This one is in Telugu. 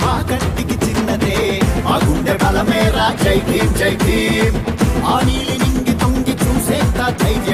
మా కంటికి చిన్నదే మా గుండె బలమేరా జై భీమ్ జై భీమ్ ఆ నీలి నింగి తొంగి చూసేంత ధైర్యం